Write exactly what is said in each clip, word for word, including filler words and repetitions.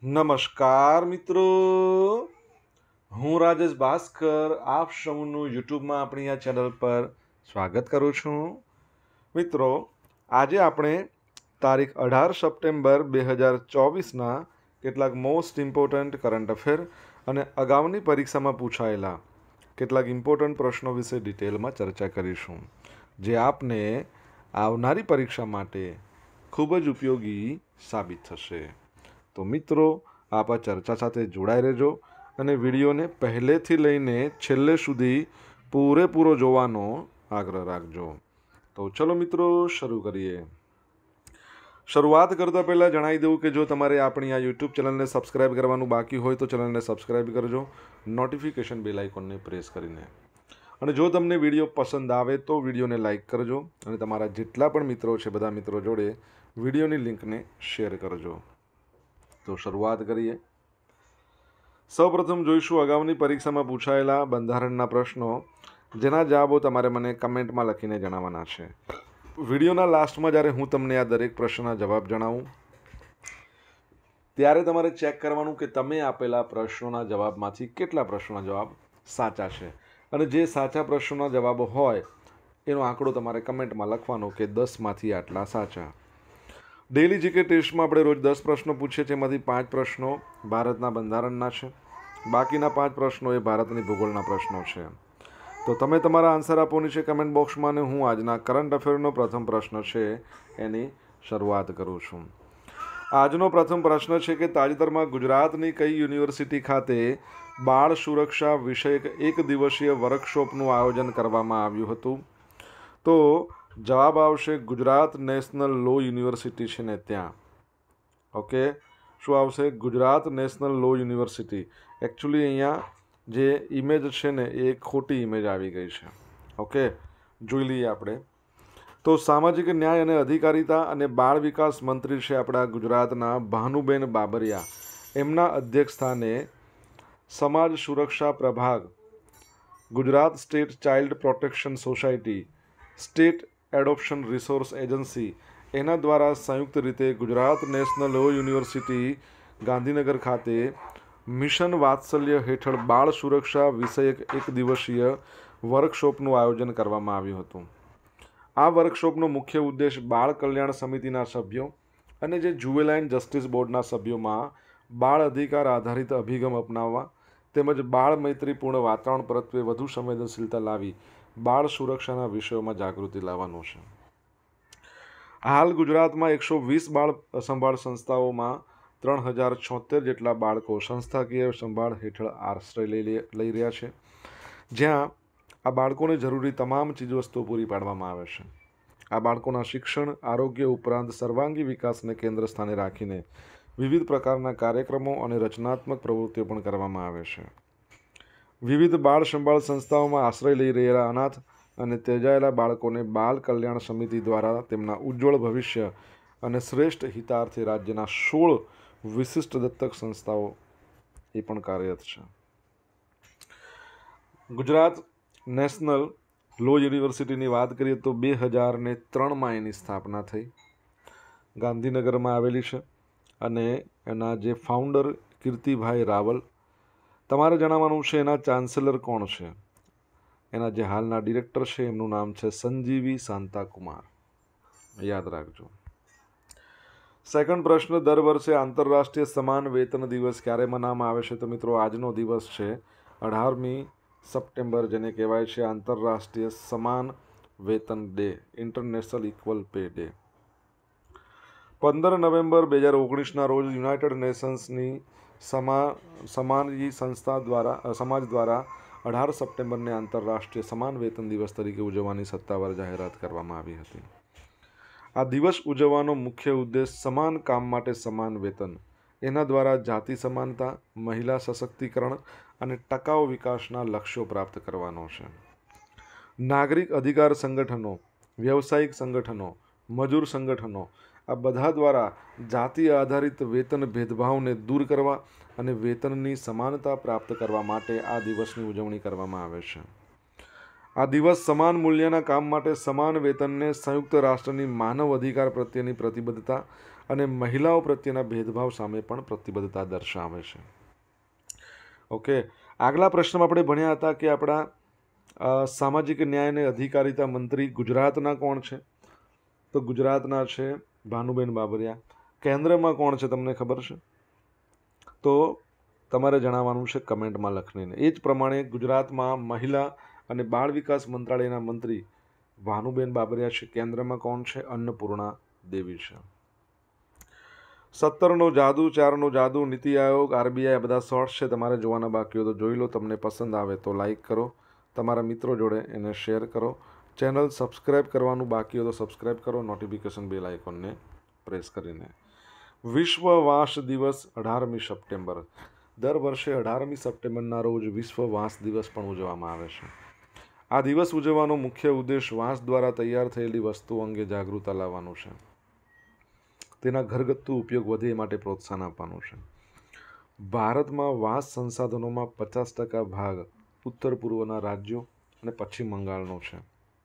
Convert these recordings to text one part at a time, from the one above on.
નમસ્કાર મિત્રો, હું રાજેશ ભાસ્કર આપ સૌનું યુટ્યુબમાં આપણી આ ચેનલ પર સ્વાગત કરું છું। મિત્રો, આજે આપણે તારીખ અઢાર સપ્ટેમ્બર બે હજાર ચોવીસના કેટલાક મોસ્ટ ઇમ્પોર્ટન્ટ કરંટ અફેર અને અગાઉની પરીક્ષામાં પૂછાયેલા કેટલાક ઇમ્પોર્ટન્ટ પ્રશ્નો વિશે ડિટેલમાં ચર્ચા કરીશું, જે આપને આવનારી પરીક્ષા માટે ખૂબ જ ઉપયોગી સાબિત થશે। તો મિત્રો, આપ આ ચર્ચા સાથે જોડાઈ રહેજો અને વિડીયોને પહેલેથી લઈને છેલ્લે સુધી પૂરેપૂરો જોવાનો આગ્રહ રાખજો। તો ચલો મિત્રો, શરૂ કરીએ। શરૂઆત કરતાં પહેલાં જણાવી દઉં કે જો તમારે આપણી આ યુટ્યુબ ચેનલને સબસ્ક્રાઇબ કરવાનું બાકી હોય તો ચેનલને સબસ્ક્રાઇબ કરજો, નોટિફિકેશન બેલ આઇકોનને પ્રેસ કરીને। અને જો તમને વિડીયો પસંદ આવે તો વિડીયોને લાઇક કરજો અને તમારા જેટલા પણ મિત્રો છે બધા મિત્રો જોડે વિડીયોની લિંકને શેર કરજો। તો શરૂઆત કરીએ। સૌપ્રથમ જોઈશું અગાઉની પરીક્ષામાં પૂછાયેલા બંધારણના પ્રશ્નો, જેના જવાબો તમારે મને કમેન્ટમાં લખીને જણાવવાના છે। વિડીયોના લાસ્ટમાં જ્યારે હું તમને આ દરેક પ્રશ્નના જવાબ જણાવું ત્યારે તમારે ચેક કરવાનું કે તમે આપેલા પ્રશ્નોના જવાબમાંથી કેટલા પ્રશ્નોના જવાબ સાચા છે, અને જે સાચા પ્રશ્નોના જવાબો હોય એનો આંકડો તમારે કમેન્ટમાં લખવાનો કે દસમાંથી આટલા સાચા। ડેલી જીકે ટેસ્ટમાં આપણે રોજ દસ પ્રશ્નો પૂછીએ છીએ, એમાંથી પાંચ પ્રશ્નો ભારતના બંધારણના છે, બાકીના પાંચ પ્રશ્નો એ ભારતની ભૂગોળના પ્રશ્નો છે। તો તમે તમારા આન્સર આપવાની છે કમેન્ટ બોક્સમાં, અને હું આજના કરંટ અફેરનો પ્રથમ પ્રશ્ન છે એની શરૂઆત કરું છું। આજનો પ્રથમ પ્રશ્ન છે કે તાજેતરમાં ગુજરાતની કઈ યુનિવર્સિટી ખાતે બાળ સુરક્ષા વિષયક એક દિવસીય વર્કશોપનું આયોજન કરવામાં આવ્યું હતું? તો જવાબ આવશે ગુજરાત નેશનલ લો યુનિવર્સિટી છે ને ત્યાં। ઓકે, શું આવશે? Gujarat national law university. Actually અહીંયા જે ઇમેજ છે ને એ ખોટી ઇમેજ આવી ગઈ છે। ઓકે, જોઈ લઈએ આપણે। તો સામાજિક ન્યાય અને અધિકારિતા અને બાળ વિકાસ મંત્રી છે આપણા ગુજરાતના ભાનુબેન બાબરિયા, એમના અધ્યક્ષસ્થાને સમાજ સુરક્ષા પ્રભાગ, Gujarat state child protection society, state adoption resource agency એના દ્વારા સંયુક્ત રીતે Gujarat national law university Gandhinagar ખાતે મિશન વાત્સલ્ય હેઠળ બાળ સુરક્ષા વિષયક એક દિવસીય વર્કશોપનું આયોજન કરવામાં આવ્યું હતું। આ વર્કશોપનો મુખ્ય ઉદ્દેશ બાળ કલ્યાણ સમિતિના સભ્યો અને જે જુવેલાઇન જસ્ટિસ બોર્ડના સભ્યોમાં બાળ અધિકાર આધારિત અભિગમ અપનાવવા તેમજ બાળ મૈત્રીપૂર્ણ વાતાવરણ પ્રત્યે વધુ સંવેદનશીલતા લાવી બાળ સુરક્ષાના વિષયોમાં જાગૃતિ લાવવાનો છે। હાલ ગુજરાતમાં એકસો વીસ બાળ સંભાળ સંસ્થાઓમાં ત્રણ હજાર છોતેર જેટલા બાળકો સંસ્થાકીય સંભાળ હેઠળ આશ્રય લઈ લઈ રહ્યા છે, જ્યાં આ બાળકોને જરૂરી તમામ ચીજવસ્તુઓ પૂરી પાડવામાં આવે છે। આ બાળકોના શિક્ષણ, આરોગ્ય ઉપરાંત સર્વાંગી વિકાસને કેન્દ્ર સ્થાને રાખીને વિવિધ પ્રકારના કાર્યક્રમો અને રચનાત્મક પ્રવૃત્તિઓ પણ કરવામાં આવે છે। વિવિધ બાળ સંભાળ સંસ્થાઓમાં આશ્રય લઈ રહેલા અનાથ અને ત્યજાયેલા બાળકોને બાળ કલ્યાણ સમિતિ દ્વારા તેમના ઉજ્જવળ ભવિષ્ય અને શ્રેષ્ઠ હિતાર્થે રાજ્યના સોળ વિશિષ્ટ દત્તક સંસ્થાઓ એ પણ કાર્યરત છે। ગુજરાત નેશનલ લો યુનિવર્સિટીની વાત કરીએ તો બે હજાર ને ત્રણમાં એની સ્થાપના થઈ, ગાંધીનગરમાં આવેલી છે, અને એના જે ફાઉન્ડર કીર્તિભાઈ રાવલ। તમારે જણાવવાનું છે એના ચાન્સેલર કોણ છે, એના જે હાલના ડિરેક્ટર છે એમનું નામ છે સંજીવી શાંતાકુમાર, યાદ રાખજો। સેકન્ડ પ્રશ્ન, દર વર્ષે આંતરરાષ્ટ્રીય સમાન વેતન દિવસ ક્યારે મનાવવામાં આવે છે? તો મિત્રો, આજનો દિવસ છે અઢારમી સપ્ટેમ્બર, જેને કહેવાય છે આંતરરાષ્ટ્રીય સમાન વેતન day, international equal pay day. પંદર નવેમ્બર બે હજાર ઓગણીસના રોજ યુનાઇટેડ નેશન્સની સમા સમાનજી સંસ્થા દ્વારા સમાજ દ્વારા અઢાર સપ્ટેમ્બરને આંતરરાષ્ટ્રીય સમાન વેતન દિવસ તરીકે ઉજવવાની સત્તાવાર જાહેરાત કરવામાં આવી હતી। આ દિવસ ઉજવવાનો મુખ્ય ઉદ્દેશ સમાન કામ માટે સમાન વેતન, એના દ્વારા જાતિ સમાનતા, મહિલા સશક્તિકરણ અને ટકાઉ વિકાસના લક્ષ્યો પ્રાપ્ત કરવાનો છે। નાગરિક અધિકાર સંગઠનો, વ્યવસાયિક સંગઠનો, મજૂર સંગઠનો આ બધા દ્વારા જાતિ આધારિત વેતન ભેદભાવને દૂર કરવા અને વેતનની સમાનતા પ્રાપ્ત કરવા માટે આ દિવસની ઉજવણી કરવામાં આવે છે। આ દિવસ સમાન મૂલ્યના કામ માટે સમાન વેતનને સંયુક્ત રાષ્ટ્રની માનવ અધિકાર પ્રત્યેની પ્રતિબદ્ધતા અને મહિલાઓ પ્રત્યેના ભેદભાવ સામે પણ પ્રતિબદ્ધતા દર્શાવે છે. ઓકે, આગલા પ્રશ્નમાં આપણે ભણ્યા હતા કે આપણા અ, સામાજિક ન્યાય અને અધિકારિતા મંત્રી ગુજરાતના કોણ છે? તો ગુજરાતના છે ભાનુબેન બાબરિયા. કેન્દ્રમાં કોણ છે તમને ખબર છે? તો તમારે જણાવવાનું છે કમેન્ટમાં લખીને. એ જ પ્રમાણે ગુજરાતમાં મહિલા અને બાળ વિકાસ મંત્રાલયના મંત્રી ભાનુબેન બાબરિયા છે. કેન્દ્રમાં કોણ છે? અન્નપૂર્ણા દેવી છે. સત્તરનો જાદુ, ચારનો જાદુ, નીતિ આયોગ, આરબીઆઈ, બધા શોર્ટ્સ છે, તમારે જોવાના બાકી હોય તો જોઈ લો. તમને પસંદ આવે તો લાઈક કરો, તમારા મિત્રો જોડે એને શેર કરો. ચેનલ સબસ્ક્રાઈબ કરવાનું બાકી હોય તો સબસ્ક્રાઈબ કરો, નોટિફિકેશન બેલ આઇકોનને પ્રેસ કરીને. વિશ્વ વાંસ દિવસ અઢારમી સપ્ટેમ્બર. દર વર્ષે અઢારમી સપ્ટેમ્બરના રોજ વિશ્વ વાંસ દિવસ પણ ઉજવવામાં આવે છે. આ દિવસ ઉજવવાનો મુખ્ય ઉદ્દેશ વાંસ દ્વારા તૈયાર થયેલી વસ્તુઓ અંગે જાગૃતતા લાવવાનું છે. તેના ઘરગથ્થુ ઉપયોગ વધે એ માટે પ્રોત્સાહન આપવાનું છે. ભારતમાં વાંસ સંસાધનોમાં પચાસ ટકા ભાગ ઉત્તર પૂર્વના રાજ્યો અને પશ્ચિમ બંગાળનો છે.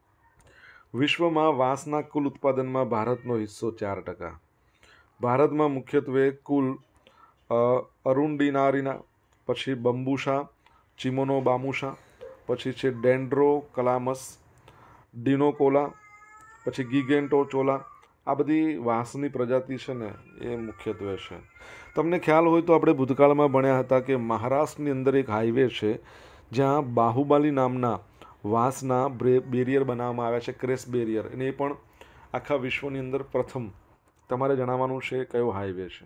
વિશ્વમાં વાંસના કુલ ઉત્પાદનમાં ભારતનો હિસ્સો ચાર ટકા. ભારતમાં મુખ્યત્વે કુલ અરુન્ડિનારીના, પછી બંબુસા, ચિમોનો બામુસા, પછી છે ડેન્ડ્રો કલામસ, ડિનોકોલા, પછી ગિગેન્ટોચોલા, આ બધી વાંસની પ્રજાતિ છે ને એ મુખ્યત્વે છે. તમને ખ્યાલ હોય તો આપણે ભૂતકાળમાં ભણ્યા હતા કે મહારાષ્ટ્રની અંદર એક હાઈવે છે જ્યાં બાહુબલી નામના વાંસના બેરિયર બનાવવામાં આવ્યા છે, ક્રેસ બેરિયર, અને એ પણ આખા વિશ્વની અંદર પ્રથમ. તમારે જણાવવાનું છે કયો હાઈવે છે.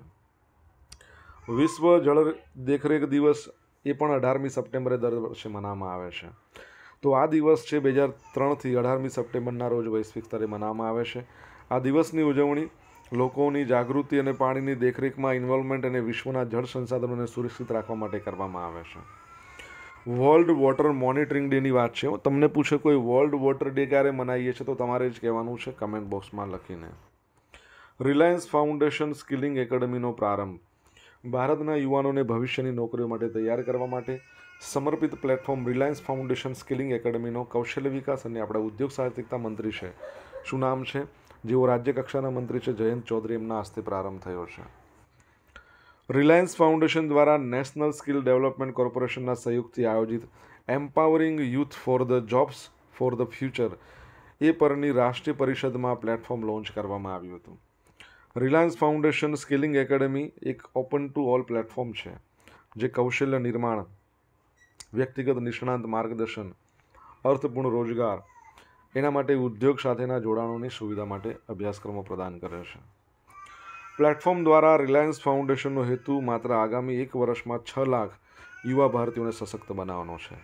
વિશ્વ જળ દેખરેખ દિવસ એ પણ અઢારમી સપ્ટેમ્બરે દર વર્ષે મનાવવામાં આવે છે. તો આ દિવસ છે બે હજાર ત્રણથી અઢારમી સપ્ટેમ્બરના રોજ વૈશ્વિક સ્તરે મનાવવામાં આવે છે. આ દિવસની ઉજવણી લોકોની જાગૃતિ અને પાણીની દેખરેખમાં ઇન્વોલ્વમેન્ટ અને વિશ્વના જળ સંસાધનોને સુરક્ષિત રાખવા માટે કરવામાં આવે છે. વર્લ્ડ વોટર મોનિટરિંગ ડેની વાત છે. તમને પૂછે કોઈ વર્લ્ડ વોટર ડે ક્યારે મનાવીએ છીએ તો તમારે જ કહેવાનું છે કમેન્ટ બોક્સમાં લખીને. રિલાયન્સ ફાઉન્ડેશન સ્કિલિંગ એકેડમીનો પ્રારંભ. ભારતના યુવાનોને ભવિષ્યની નોકરીઓ માટે તૈયાર કરવા માટે સમર્પિત પ્લેટફોર્મ રિલાયન્સ ફાઉન્ડેશન સ્કિલિંગ એકેડમીનો કૌશલ્ય વિકાસ અને આપણા ઉદ્યોગ સાહસિકતા મંત્રી છે, શું નામ છે, જેઓ રાજ્ય કક્ષાના મંત્રી છે, જયંત ચૌધરી, એમના હસ્તે પ્રારંભ થયો છે. રિલાયન્સ ફાઉન્ડેશન દ્વારા નેશનલ સ્કિલ ડેવલપમેન્ટ કોર્પોરેશનના સહયોગથી આયોજિત empowering youth for the jobs for the future એ પરની રાષ્ટ્રીય પરિષદમાં પ્લેટફોર્મ લોન્ચ કરવામાં આવ્યું હતું. રિલાયન્સ ફાઉન્ડેશન સ્કિલિંગ એકેડમી એક ઓપન ટુ ઓલ પ્લેટફોર્મ છે જે કૌશલ્ય નિર્માણ, વ્યક્તિગત નિષ્ણાંત માર્ગદર્શન, અર્થપૂર્ણ રોજગાર, એના માટે ઉદ્યોગ સાથેના જોડાણોની સુવિધા માટે અભ્યાસક્રમો પ્રદાન કરે છે. પ્લેટફોર્મ દ્વારા રિલાયન્સ ફાઉન્ડેશનનો હેતુ માત્ર આગામી એક વર્ષમાં છ લાખ યુવા ભારતીયોને સશક્ત બનાવવાનો છે.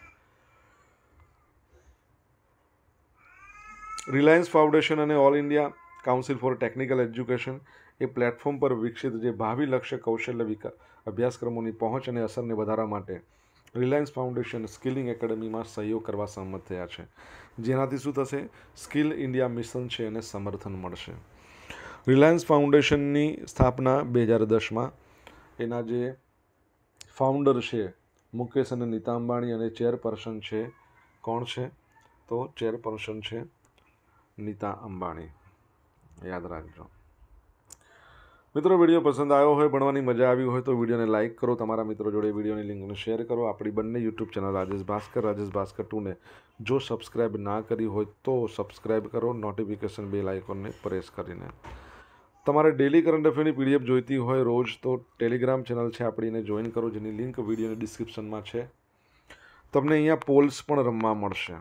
રિલાયન્સ ફાઉન્ડેશન અને all India council for technical education એ પ્લેટફોર્મ પર વિકસિત જે ભાવિ લક્ષ્ય કૌશલ્ય વિકાસ અભ્યાસક્રમોની પહોંચ અને અસરને વધારવા માટે રિલાયન્સ ફાઉન્ડેશન સ્કિલિંગ એકેડમીમાં સહયોગ કરવા સહમત થયા છે. જેનાથી શું થશે? સ્કિલ ઇન્ડિયા મિશન છે એને સમર્થન મળશે. રિલાયન્સ ફાઉન્ડેશનની સ્થાપના બે હજાર દસમાં એના જે ફાઉન્ડર છે મુકેશ અને નીતા અંબાણી, અને ચેરપર્સન છે કોણ છે? તો ચેરપર્સન છે નીતા અંબાણી, યાદ રાખજો. મિત્રો, વિડીયો પસંદ આવ્યો હોય, ભણવાની મજા આવી હોય તો વિડીયોને લાઇક કરો, તમારા મિત્રો જોડે વિડીયોની લિંકને શેર કરો. આપણી બંને યુટ્યુબ ચેનલ રાજેશ ભાસ્કર, રાજેશ ભાસ્કર ટુને જો સબસ્ક્રાઈબ ના કરી હોય તો સબસ્ક્રાઈબ કરો, નોટિફિકેશન બેલ આઇકોનને પ્રેસ કરીને. તમારે ડેલી કરંટ અફેરની પીડીએફ જોઈતી હોય રોજ તો ટેલિગ્રામ ચેનલ છે આપણી, એને જોઈન કરો, જેની લિંક વિડીયોની ડિસ્ક્રિપ્શનમાં છે. તમને અહીંયા પોલ્સ પણ રમવા મળશે.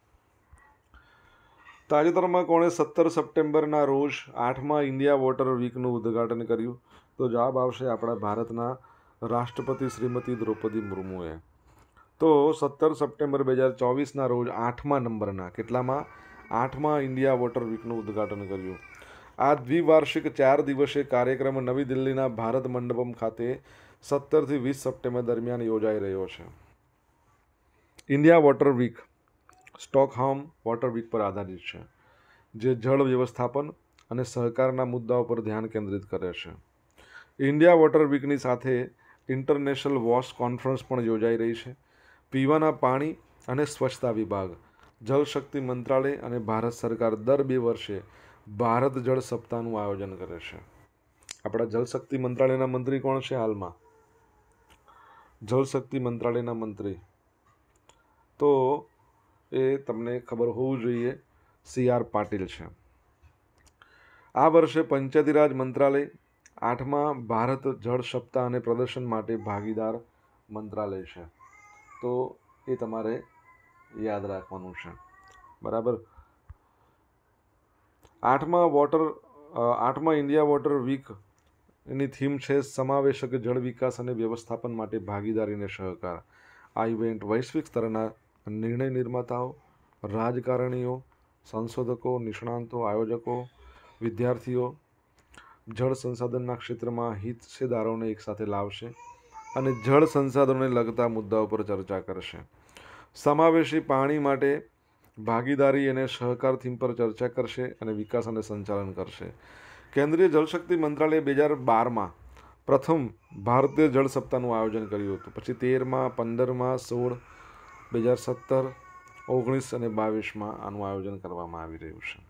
તાજેતરમાં કોણે સત્તર સપ્ટેમ્બરના રોજ આઠમા ઇન્ડિયા વોટર વીકનું ઉદ્ઘાટન કર્યું? તો જવાબ આવશે આપણા ભારતના રાષ્ટ્રપતિ શ્રીમતી દ્રૌપદી મુર્મુએ. તો સત્તર સપ્ટેમ્બર બે હજાર ચોવીસના રોજ આઠમા નંબરના કેટલામાં આઠમા ઇન્ડિયા વોટર વીકનું ઉદ્ઘાટન કર્યું. આ દ્વિવાર્ષિક ચાર દિવસીય કાર્યક્રમ નવી દિલ્હીના ભારત મંડપમ ખાતે સત્તરથી વીસ સપ્ટેમ્બર દરમિયાન યોજાઈ રહ્યો છે. India water week Stockholm water week પર આધારિત છે, જે જળ વ્યવસ્થાપન અને સહકારના મુદ્દાઓ પર ધ્યાન કેન્દ્રિત કરે છે. ઇન્ડિયા વોટર વીકની સાથે ઇન્ટરનેશનલ વોશ કોન્ફરન્સ પણ યોજાઈ રહી છે. પીવાના પાણી અને સ્વચ્છતા વિભાગ, જળશક્તિ મંત્રાલય અને ભારત સરકાર દર બે વર્ષે ભારત જળ સપ્તાહનું આયોજન કરે છે. આપણા જલશક્તિ મંત્રાલયના મંત્રી કોણ છે હાલમાં? જલશક્તિ મંત્રાલયના મંત્રી તો એ તમને ખબર હોવું જોઈએ, સી આર પાટીલ છે. આ વર્ષે પંચાયતી રાજ મંત્રાલય આઠમા ભારત જળ સપ્તાહ અને પ્રદર્શન માટે ભાગીદાર મંત્રાલય છે. તો એ તમારે યાદ રાખવાનું છે. બરાબર. આઠમા વોટર આઠમા ઇન્ડિયા વોટર વીક એની થીમ છે સમાવેશક જળ વિકાસ અને વ્યવસ્થાપન માટે ભાગીદારી અને સહકાર. આ ઇવેન્ટ વૈશ્વિક સ્તરના નિર્ણય નિર્માતાઓ, રાજકારણીઓ, સંશોધકો, નિષ્ણાંતો, આયોજકો, વિદ્યાર્થીઓ જળ સંસાધનના ક્ષેત્રમાં હિસ્સેદારોને એકસાથે લાવશે અને જળ સંસાધનોને લગતા મુદ્દાઓ પર ચર્ચા કરશે. સમાવેશી પાણી માટે ભાગીદારી અને સહકાર થીમ પર ચર્ચા કરશે અને વિકાસ અને સંચાલન કરશે. કેન્દ્રીય જળશક્તિ મંત્રાલયે બે હજાર બારમાં પ્રથમ ભારતીય જળ સપ્તાહનું આયોજન કર્યું હતું. પછી તેરમાં, પંદરમાં, સોળ, બે હજાર સત્તર, ઓગણીસ અને બાવીસમાં આનું આયોજન કરવામાં આવી રહ્યું છે.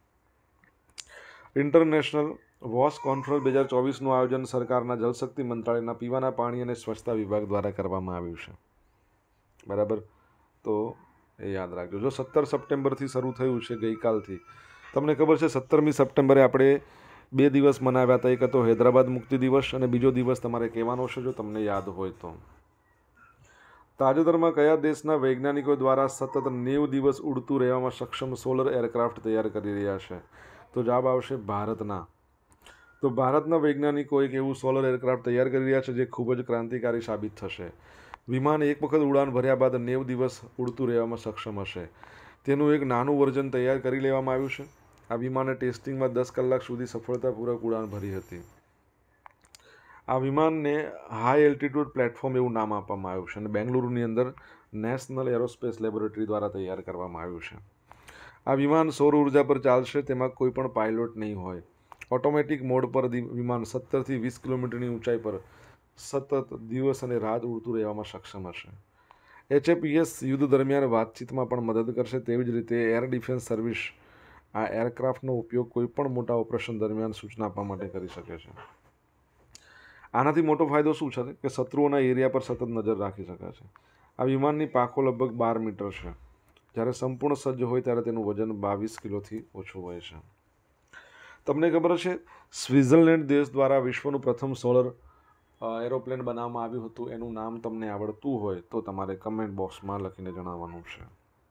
ઇન્ટરનેશનલ વોશ કોન્ફરન્સ બે હજાર ચોવીસનું આયોજન સરકારના જળશક્તિ મંત્રાલયના પીવાના પાણી અને સ્વચ્છતા વિભાગ દ્વારા કરવામાં આવ્યું છે. બરાબર. તો એ યાદ રાખજો. જો સત્તર સપ્ટેમ્બરથી શરૂ થયું છે ગઈકાલથી. તમને ખબર છે સત્તરમી સપ્ટેમ્બરે આપણે બે દિવસ મનાવ્યા હતા. એક હતો હૈદરાબાદ મુક્તિ દિવસ અને બીજો દિવસ તમારે કહેવાનો છે જો તમને યાદ હોય તો. તાજેતરમાં કયા દેશના વૈજ્ઞાનિકો દ્વારા સતત નેવું દિવસ ઉડતું રહેવામાં સક્ષમ સોલર એરક્રાફ્ટ તૈયાર કરી રહ્યા છે? તો જવાબ આવશે ભારતના. તો ભારતના વૈજ્ઞાનિકો એક એવું સોલર એરક્રાફ્ટ તૈયાર કરી રહ્યા છે જે ખૂબ જ ક્રાંતિકારી સાબિત થશે. વિમાન એક વખત ઉડાન ભર્યા બાદ નેવું દિવસ ઉડતું રહેવામાં સક્ષમ હશે. તેનું એક નાનું વર્ઝન તૈયાર કરી લેવામાં આવ્યું છે. આ વિમાને ટેસ્ટિંગમાં દસ કલાક સુધી સફળતાપૂર્વક ઉડાન ભરી હતી. આ વિમાનને હાઈ એલ્ટિટ્યૂડ પ્લેટફોર્મ એવું નામ આપવામાં આવ્યું છે અને બેંગલુરુની અંદર નેશનલ એરોસ્પેસ લેબોરેટરી દ્વારા તૈયાર કરવામાં આવ્યું છે. આ વિમાન સૌર ઉર્જા પર ચાલશે. તેમાં કોઈ પણ પાયલોટ નહીં હોય. ઓટોમેટિક મોડ પર વિમાન સત્તરથી વીસ કિલોમીટરની ઊંચાઈ પર સતત દિવસ અને રાત ઉડતું રહેવામાં સક્ષમ હશે. એચ એ પી એસ યુદ્ધ દરમિયાન વાતચીતમાં પણ મદદ કરશે. તેવી જ રીતે એર ડિફેન્સ સર્વિસ આ એરક્રાફ્ટનો ઉપયોગ કોઈપણ મોટા ઓપરેશન દરમિયાન સૂચના આપવા માટે કરી શકે છે. આનાથી મોટો ફાયદો શું છે કે શત્રુઓના એરિયા પર સતત નજર રાખી શકે છે. આ વિમાનની પાંખો લગભગ બાર મીટર છે. જ્યારે સંપૂર્ણ સજ્જ હોય ત્યારે તેનું વજન બાવીસ કિલોથી ઓછું હોય છે. તમને ખબર છે સ્વિટ્ઝરલેન્ડ દેશ દ્વારા વિશ્વનું પ્રથમ સોલર એરોપ્લેન બનાવવામાં આવ્યું હતું. એનું નામ તમને આવડતું હોય તો તમારે કમેન્ટ બોક્સમાં લખીને જણાવવાનું છે.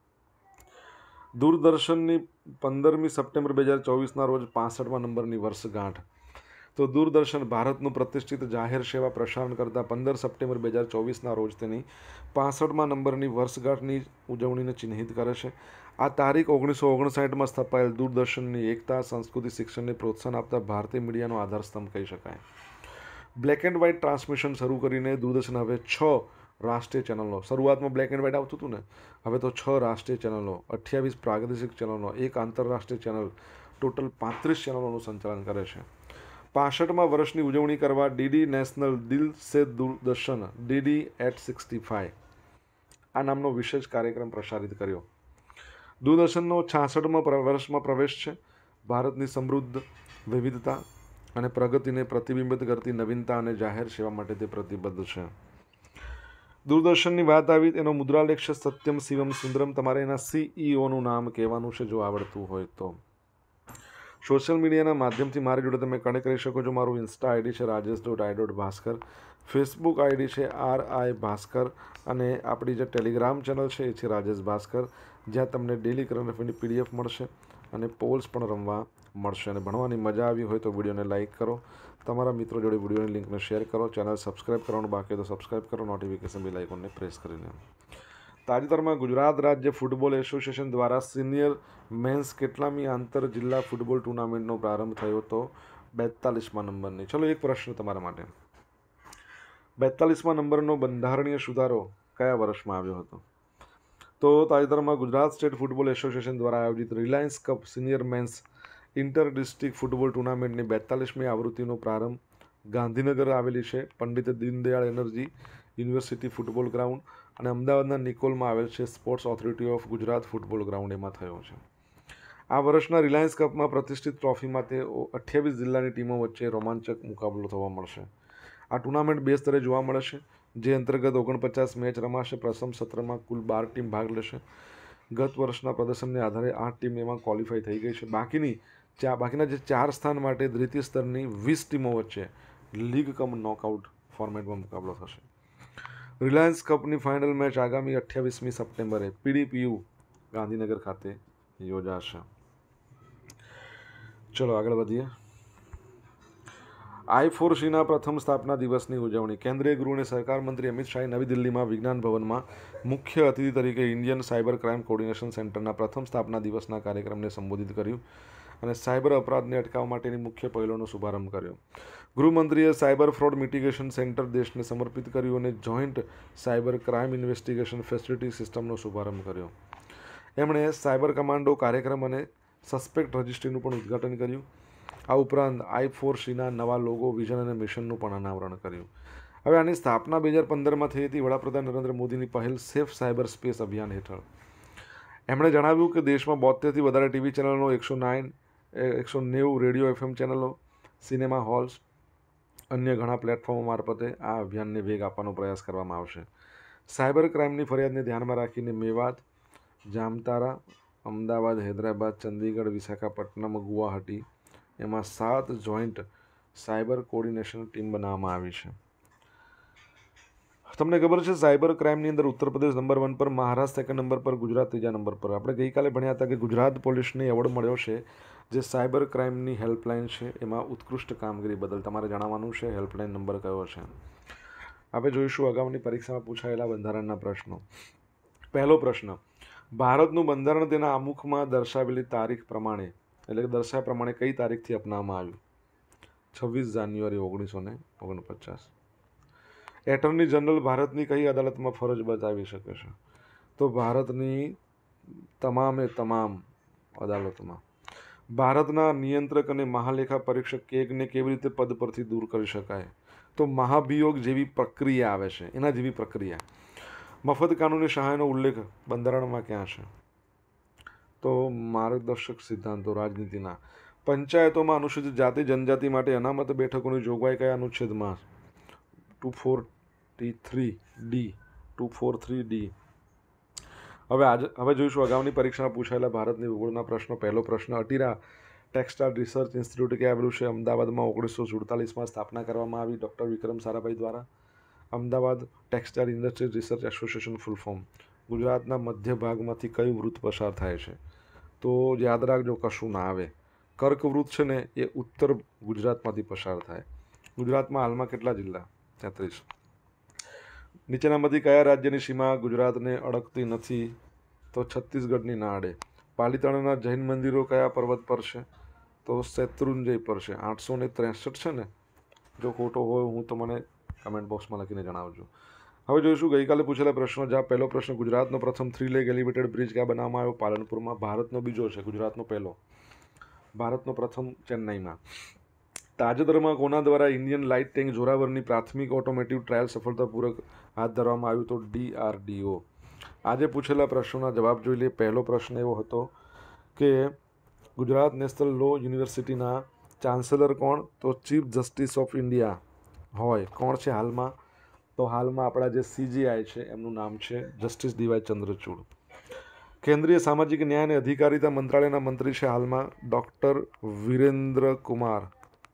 દૂરદર્શનની પંદરમી સપ્ટેમ્બર બે હજાર ચોવીસના રોજ પાસઠમા નંબરની વર્ષગાંઠ. તો દૂરદર્શન ભારતનું પ્રતિષ્ઠિત જાહેર સેવા પ્રસારણ કરતા પંદર સપ્ટેમ્બર બે હજાર ચોવીસના રોજ તેની પાસઠમા નંબરની વર્ષગાંઠની ઉજવણીને ચિહ્નિત કરે છે. આ તારીખ ઓગણીસો ઓગણસાઠમાં સ્થપાયેલ દૂરદર્શનની એકતા, સંસ્કૃતિ, શિક્ષણને પ્રોત્સાહન આપતા ભારતીય મીડિયાનો આધારસ્તંભ કહી શકાય. બ્લેક એન્ડ વ્હાઇટ ટ્રાન્સમિશન શરૂ કરીને દૂરદર્શન હવે છ રાષ્ટ્રીય ચેનલો, શરૂઆતમાં બ્લેક એન્ડ વ્હાઇટ આવતું હતું ને, હવે તો છ રાષ્ટ્રીય ચેનલો, અઠ્યાવીસ પ્રાદેશિક ચેનલો, એક આંતરરાષ્ટ્રીય ચેનલ, ટોટલ પાંત્રીસ ચેનલોનું સંચાલન કરે છે. પાસઠમા વર્ષની ઉજવણી કરવા ડીડી નેશનલ દિલ સે Doordarshan DD at sixty five આ નામનો વિશેષ કાર્યક્રમ પ્રસારિત કર્યો. દૂરદર્શનનો છાસઠમાં વર્ષમાં પ્રવેશ છે. ભારતની સમૃદ્ધ વિવિધતા અને પ્રગતિને પ્રતિબિંબિત કરતી નવીનતા અને જાહેર સેવા માટે તે પ્રતિબદ્ધ છે. દૂરદર્શનની વાત આવી એનો મુદ્રાલેખ છે સત્યમ શિવમ સુંદરમ. તમારે એના સીઈઓનું નામ કહેવાનું છે જો આવડતું હોય તો. સોશિયલ મીડિયાના માધ્યમથી મારી જોડે તમે કનેક્ટ કરી શકો છો. મારું ઇન્સ્ટા આઈડી છે Rajesh dot I dot Bhaskar, Facebook ID છે આર આઈ ભાસ્કર અને આપણી જે ટેલિગ્રામ ચેનલ છે એ છે રાજેશ ભાસ્કર, જ્યાં તમને ડેલી કરંટ અફેરની પીડીએફ મળશે અને પોલ્સ પણ રમવા મળશે. અને ભણવાની મજા આવી હોય તો વિડીયોને લાઇક કરો, તમારા મિત્રો જોડે વિડીયોની લિંકને શેર કરો, ચેનલ સબસ્ક્રાઈબ કરવાનું બાકી તો સબસ્ક્રાઈબ કરો, નોટિફિકેશન બેલ આઇકોનને પ્રેસ કરીને. તાજેતરમાં ગુજરાત રાજ્ય ફૂટબોલ એસોસિએશન દ્વારા સિનિયર મેન્સ કેટલામી આંતર જિલ્લા ફૂટબોલ ટુર્નામેન્ટનો પ્રારંભ થયો હતો? બેતાલીસમા નંબરની. ચલો એક પ્રશ્ન તમારા માટે. બેતાલીસમા નંબરનો બંધારણીય સુધારો કયા વર્ષમાં આવ્યો હતો? તો તાજેતરમાં ગુજરાત સ્ટેટ ફૂટબોલ એસોસિએશન દ્વારા આયોજિત Reliance cup senior men's inter district football ટુર્નામેન્ટની બેતાલીસમી આવૃત્તિનો પ્રારંભ ગાંધીનગર આવેલી છે Pandit Deendayal energy university football ground અને અમદાવાદના નિકોલમાં આવેલ છે sports authority of Gujarat football ground એમાં થયો છે. આ વર્ષના રિલાયન્સ કપમાં પ્રતિષ્ઠિત ટ્રોફી માટે અઠ્યાવીસ જિલ્લાની ટીમો વચ્ચે રોમાંચક મુકાબલો થવા મળશે. આ ટુર્નામેન્ટ બે સ્તરે જોવા મળે છે, જે અંતર્ગત ઓગણપચાસ મેચ રમાશે. પ્રથમ સત્રમાં કુલ બાર ટીમ ભાગ લેશે. ગત વર્ષના પ્રદર્શનને આધારે આઠ ટીમ એમાં ક્વોલિફાઈ થઈ ગઈ છે. બાકીની ચા બાકીના જે ચાર સ્થાન માટે દ્વિતીય સ્તરની વીસ ટીમો વચ્ચે લીગ કમ નોકઆઉટ ફોર્મેટમાં મુકાબલો થશે. રિલાયન્સ કપની ફાઇનલ મેચ આગામી અઠ્યાવીસમી સપ્ટેમ્બરે પીડીપીયુ ગાંધીનગર ખાતે યોજાશે. ચલો આગળ વધીએ. આઈ ફોર સીના પ્રથમ સ્થાપના દિવસની ઉજવણી. કેન્દ્રીય ગૃહ અને સહકાર મંત્રી અમિત શાહે નવી દિલ્હીમાં વિજ્ઞાન ભવનમાં મુખ્ય અતિથિ તરીકે ઇન્ડિયન સાયબર ક્રાઇમ કોર્ડિનેશન સેન્ટરના પ્રથમ સ્થાપના દિવસના કાર્યક્રમને સંબોધિત કર્યું અને સાયબર અપરાધને અટકાવવા માટેની મુખ્ય પહેલોનો શુભારંભ કર્યો. ગૃહમંત્રીએ સાયબર ફ્રોડ મિટિગેશન સેન્ટર દેશને સમર્પિત કર્યું અને joint cyber crime investigation facility સિસ્ટમનો શુભારંભ કર્યો. એમણે સાયબર કમાન્ડો કાર્યક્રમ અને સસ્પેક્ટ રજિસ્ટ્રીનું પણ ઉદ્ઘાટન કર્યું. આ ઉપરાંત આઈ ફોર સીના નવા લોગો, વિઝન અને મિશનનું પણ અનાવરણ કર્યું. હવે આની સ્થાપના બે હજાર પંદરમાં થઈ હતી વડાપ્રધાન નરેન્દ્ર મોદીની પહેલ સેફ સાયબર સ્પેસ અભિયાન હેઠળ. એમણે જણાવ્યું કે દેશમાં બોતેરથી વધારે ટીવી ચેનલો, એકસો નાઇન એકસો નેવું રેડિયો એફએમ ચેનલો, સિનેમા હોલ્સ, અન્ય ઘણા પ્લેટફોર્મો મારફતે આ અભિયાનને વેગ આપવાનો પ્રયાસ કરવામાં આવશે. સાયબર ક્રાઇમની ફરિયાદને ધ્યાનમાં રાખીને મેવાત, જામતારા, અમદાવાદ, હૈદરાબાદ, ચંદીગઢ, વિશાખાપટ્ટનમ, ગુવાહાટી એમાં સાત જોઈન્ટ સાયબર કોર્ડિનેશન ટીમ બનાવવામાં આવી છે. તમને ખબર છે સાયબર ક્રાઇમની અંદર ઉત્તર પ્રદેશ નંબર વન પર, મહારાષ્ટ્ર સેકન્ડ નંબર પર, ગુજરાત ત્રીજા નંબર પર. આપણે ગઈકાલે ભણ્યા હતા કે ગુજરાત પોલીસને એવોર્ડ મળ્યો છે જે સાયબર ક્રાઇમની હેલ્પલાઇન છે એમાં ઉત્કૃષ્ટ કામગીરી બદલ. તમારે જણાવવાનું છે હેલ્પલાઇન નંબર કયો છે. આપણે જોઈશું અગાઉની પરીક્ષામાં પૂછાયેલા બંધારણના પ્રશ્નો. પહેલો પ્રશ્ન, ભારતનું બંધારણ તેના આમુખમાં દર્શાવેલી તારીખ પ્રમાણે એટલે કે દર્શાવ્યા પ્રમાણે કઈ તારીખથી અપનાવવામાં આવ્યું? છવ્વીસ જાન્યુઆરી ઓગણીસો ને ઓગણપચાસ. એટર્ની જનરલ ભારતની કઈ અદાલતમાં ફરજ બજાવી શકે છે? તો ભારતની તમામે તમામ અદાલતોમાં. ભારતના નિયંત્રક અને મહાલેખા પરીક્ષક કેગને કેવી રીતે પદ પરથી દૂર કરી શકાય? તો મહાભિયોગ જેવી પ્રક્રિયા આવે છે એના જેવી પ્રક્રિયા. મફત કાનૂની સહાયનો ઉલ્લેખ બંધારણમાં ક્યાં છે? તો માર્ગદર્શક સિદ્ધાંતો રાજનીતિના. પંચાયતોમાં અનુસૂચિત જાતિ જનજાતિ માટે અનામત બેઠકોની જોગવાઈ કયા અનુચ્છેદમાં? Two forty three D two four three D. હવે આજે હવે જોઈશું અગાઉની પરીક્ષામાં પૂછાયેલા ભારતની ભૂગોળના પ્રશ્નો. પહેલો પ્રશ્ન, અટીરા ટેક્સટાઇલ રિસર્ચ ઇન્સ્ટિટ્યૂટ ક્યાં આવેલું છે? અમદાવાદમાં ઓગણીસો સુડતાલીસમાં સ્થાપના કરવામાં આવી ડૉક્ટર વિક્રમ સારાભાઈ દ્વારા. Ahmedabad textile industries research association full form. ગુજરાતના મધ્ય ભાગમાંથી કયું વૃત્ત પસાર થાય છે? તો યાદ રાખજો કશું ના આવે. કર્કવૃત્ત છે ને એ ઉત્તર ગુજરાતમાંથી પસાર થાય. ગુજરાતમાં હાલમાં કેટલા જિલ્લા? તેત્રીસ. નીચેનામાંથી કયા રાજ્યની સીમા ગુજરાતને અડકતી નથી? તો છત્તીસગઢની ના અડે. પાલીતાણાના જૈન મંદિરો કયા પર્વત પર છે? તો શેત્રુંજય પર છે. આઠસો ને ત્રેસઠ છે ને? જો ખોટો હોય હું તો મને કમેન્ટ બોક્સમાં લખીને જણાવજો. હવે જોઈશું ગઈકાલે પૂછેલા પ્રશ્નો. જ્યાં પહેલો પ્રશ્ન, ગુજરાતનો પ્રથમ થ્રી લેગ એલિવેટેડ બ્રિજ ક્યાં બનાવવામાં આવ્યો? પાલનપુરમાં. ભારતનો બીજો છે, ગુજરાતનો પહેલો. ભારતનો પ્રથમ ચેન્નાઈમાં. તાજેતરમાં કોના દ્વારા ઇન્ડિયન લાઇટ ટેન્ક જોરાવરની પ્રાથમિક ઓટોમેટિવ ટ્રાયલ સફળતાપૂર્વક હાથ ધરવામાં આવ્યું? તો ડીઆરડીઓ. આજે પૂછેલા પ્રશ્નોના જવાબ જોઈ લઈએ. પહેલો પ્રશ્ન એવો હતો કે ગુજરાત નેશનલ લો યુનિવર્સિટીના ચાન્સેલર કોણ? તો ચીફ જસ્ટિસ ઓફ ઇન્ડિયા હોય. કોણ છે હાલમાં? તો હાલમાં આપણા જે સીજીઆઈ છે એમનું નામ છે જસ્ટિસ ડીવાય ચંદ્રચૂડ. કેન્દ્રીય સામાજિક ન્યાય અને અધિકારિતા મંત્રાલયના મંત્રી છે હાલમાં ડૉક્ટર વિરેન્દ્ર કુમાર.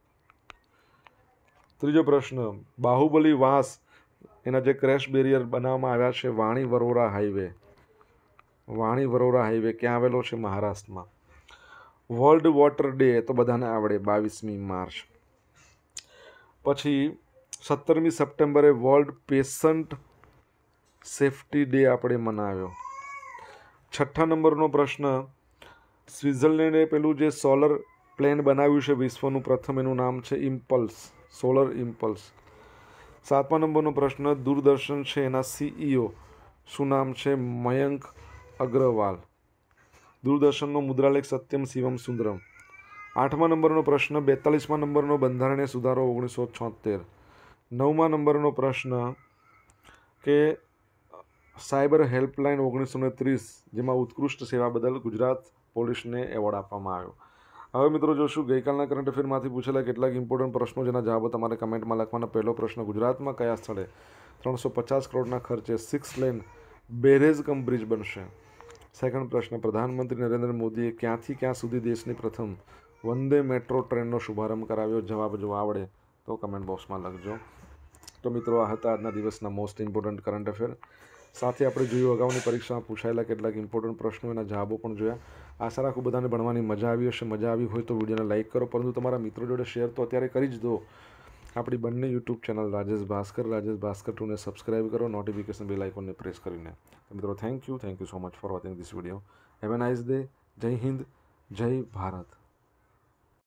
ત્રીજો પ્રશ્ન, બાહુબલી વાસ એના જે ક્રેશ બેરિયર બનાવવામાં આવ્યા છે વાણી વરોરા હાઈવે. વાણી વરોરા હાઈવે ક્યાં આવેલો છે? મહારાષ્ટ્રમાં. વર્લ્ડ વોટર ડે તો બધાને આવડે, બાવીસમી માર્ચ. પછી સત્તરમી સપ્ટેમ્બરે વર્લ્ડ પેશન્ટ સેફ્ટી ડે આપણે મનાવ્યો. છઠ્ઠા નંબરનો પ્રશ્ન, સ્વિટ્ઝરલેન્ડે પેલું જે સોલર પ્લેન બનાવ્યું છે વિશ્વનું પ્રથમ, એનું નામ છે ઇમ્પલ્સ, સોલર ઇમ્પલ્સ. સાતમા નંબરનો પ્રશ્ન, દૂરદર્શન છે એના સીઈઓ શું નામ છે? મયંક અગ્રવાલ. દૂરદર્શનનો મુદ્રાલેખ સત્યમ શિવમ સુંદરમ. આઠમા નંબરનો પ્રશ્ન, બેતાલીસમા નંબરનો બંધારણીય સુધારો ઓગણીસો છોતેર. નવમા નંબરનો પ્રશ્ન કે સાયબર હેલ્પલાઇન ઓગણીસો ને ત્રીસ જેમાં ઉત્કૃષ્ટ સેવા બદલ ગુજરાત પોલીસને એવોર્ડ આપવામાં આવ્યો. હવે મિત્રો જોશું ગઈકાલના કરંટ અફેરમાંથી પૂછેલા કેટલાક ઇમ્પોર્ટન્ટ પ્રશ્નો જેના જવાબો તમારે કમેન્ટમાં લખવાના. પહેલો પ્રશ્ન, ગુજરાતમાં કયા સ્થળે ત્રણસો પચાસ કરોડના ખર્ચે six lane barrage cum bridge બનશે? સેકન્ડ પ્રશ્ન, પ્રધાનમંત્રી નરેન્દ્ર મોદીએ ક્યાંથી ક્યાં સુધી દેશની પ્રથમ વંદે મેટ્રો ટ્રેનનો શુભારંભ કરાવ્યો? જવાબ જો આવડે તો કમેન્ટ બોક્સમાં લખજો. તો મિત્રો આ હતા આજના દિવસના મોસ્ટ ઇમ્પોર્ટન્ટ કરંટ અફેર. સાથે આપણે જોયું અગાઉની પરીક્ષામાં પૂછાયેલા કેટલાક ઇમ્પોર્ટન્ટ પ્રશ્નો, એના જવાબો પણ જોયા. આશા રાખું બધાને ભણવાની મજા આવી હશે. મજા આવી હોય તો વિડીયોને લાઇક કરો, પરંતુ તમારા મિત્રો જોડે શેર તો અત્યારે કરી જ દો. આપણી બંને યુટ્યુબ ચેનલ રાજેશ ભાસ્કર રાજેશ ભાસ્કર ટુને સબસ્ક્રાઇબ કરો, નોટિફિકેશન બેલ આઇકોનને પ્રેસ કરીને. મિત્રો thank you thank you so much for watching this video. Have a nice day. Jai Hind, જય ભારત.